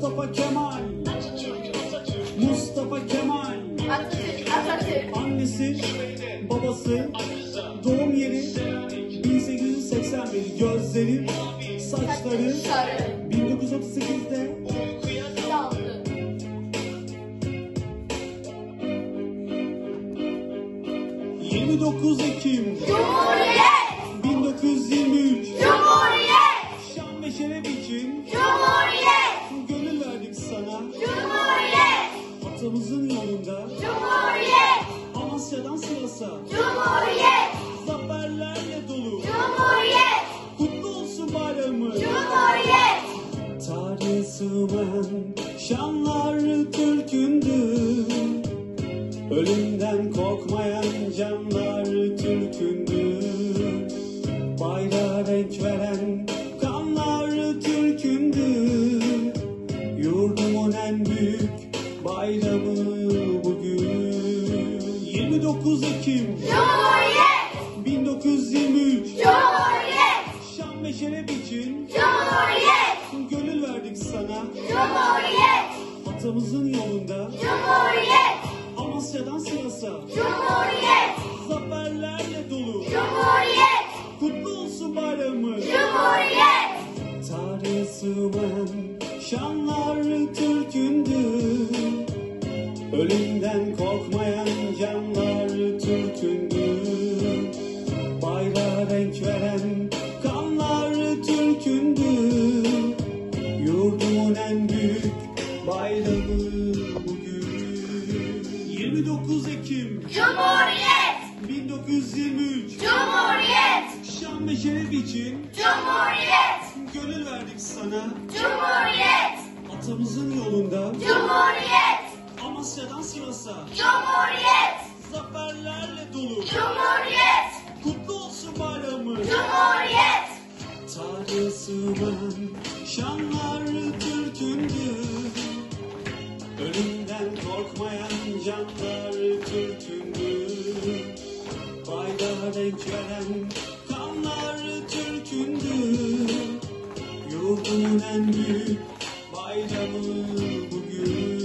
Mustafa Kemal, Mustafa Kemal, Atatürk. annesi, babası, doğum yeri 1881, gözleri, saçları Sarı. 1938'de 29 Ekim Cumhuriyet. 1923 Cumhuriyet. şan ve şeref için Cumhuriyet. gönül verdik sana. Cumhuriyet. Atamızın yolunda Cumhuriyet. Amasya'dan Sivas'a Cumhuriyet. zaferlerle dolu. Cumhuriyet. Kutlu olsun bayramı. Cumhuriyet. Tarihe sığmayan şanlar Türk'ündür. Ölümden korkmayan canlar Türk'ündür. Bayrağa renk veren kanlar Türk'ündür. Yurdumun en büyük bayramı bugün. 29 Ekim Cumhuriyet. 1923 Cumhuriyet. şan ve şeref için Cumhuriyet. gönül verdik sana. Cumhuriyet. Atamızın yolunda Cumhuriyet. Amasya'dan Sivas'a Cumhuriyet. zaferlerle dolu. Cumhuriyet. Kutlu olsun bayramı. Cumhuriyet. Tarihe sığmayan şanlar Türk'ündür. Ölümden korkmayan canlar Türk'ündür. Bayrağa renk veren kanlar Türk'ündür. Yurdumun en büyük bayramı bugün. 29 Ekim Cumhuriyet. 1923 Cumhuriyet. şan ve şeref için Cumhuriyet. gönül verdik sana. Cumhuriyet. Atamızın yolunda Cumhuriyet. Amasya'dan Sivas'a Cumhuriyet. zaferlerle dolu. Cumhuriyet. Kutlu olsun bayramı. Cumhuriyet. Tarihe sığmayan şanlar Türk'ündür. Ölümden korkmayan canlar Türk'ündür. Bayrağa renk veren kanlar Türk'ündür. Yurdumun en büyük bayramı bugün.